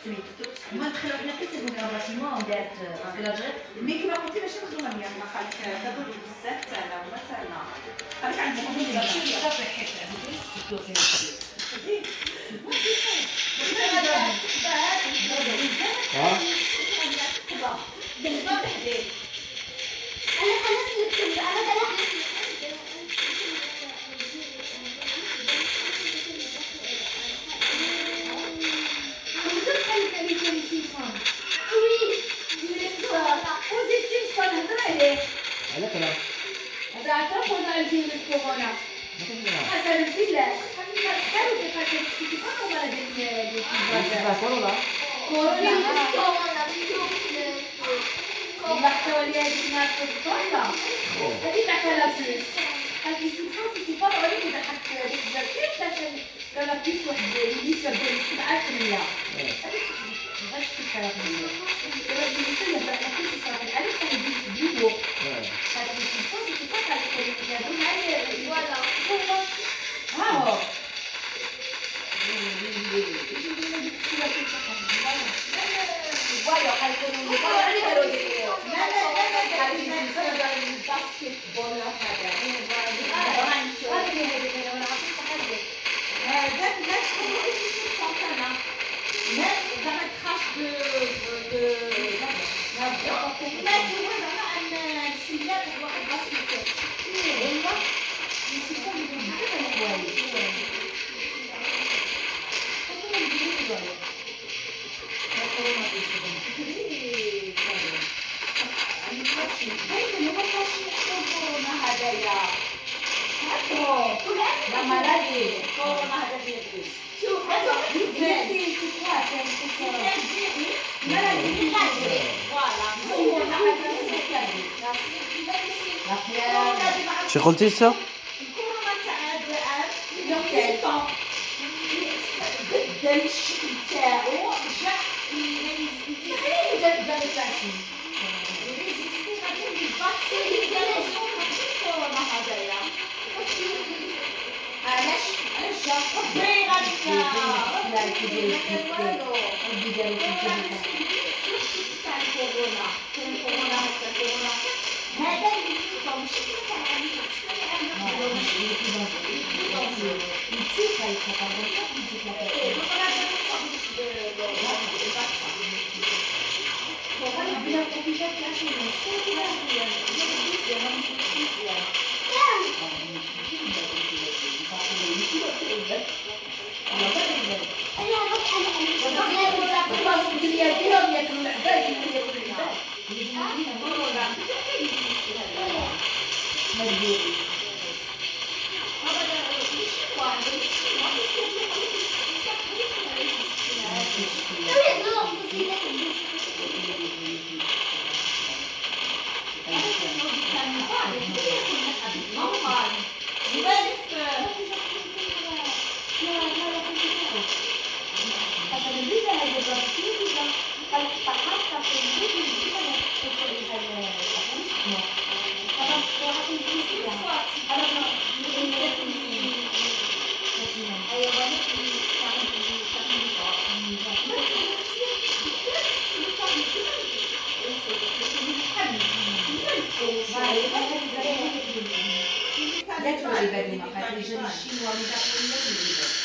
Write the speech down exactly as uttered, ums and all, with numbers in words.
هما دخلوا حنا حتى سيبو في الباتيمون دارت باسكو لاجير مي كيما قلتي ماشي مخدومه مية ما خالك كدور بزاف تاعنا وما تاعنا خالك عندهم شي صافي حيت عندو فيه ها بالباب حدي انا خلاص نكتب انا بلاح على كلام هذا عترف ولا عارفين الكورونا حسن بالله حلو في فاكر في فاكر ولا دي اسمها كورونا كورونا كورونا المحتوى اللي هذيك ما تفضلها هذيك تاع بلوس هذيك سبحان في فاكر ولا كده حتى ديك جاكيت عشان لا بيس واحد اللي يشبه سبعة مية هذيك باش تفرق منه ولا دي مثلا بقى كل شيء صار عليك صار فيديو هذا الصوت اللي تقطع الكلمات معايا ولا هو ها هو voilà حيكونوا لا لا لا لا الباسكت بول هذا هذا الناس كلهم يمشوا سنتنا الناس زعما تخاف ب ما هو زعما ان السيدات واحد باسكت هو يشوفوا بزاف الحوايج شو قلتي لسه؟ بدل الشكل تاعو رجع يبدا فاشن ريزيستي غادي الفاكسين اللي داروا كورونا هذايا علاش علاش جا ربي غادي لا كيدير ربي داروا تاع كورونا كان كورونا حتى كورونا هذا اللي يبقى مشكل تاع العالم لا تبغى البريمة، خلي الشيء والي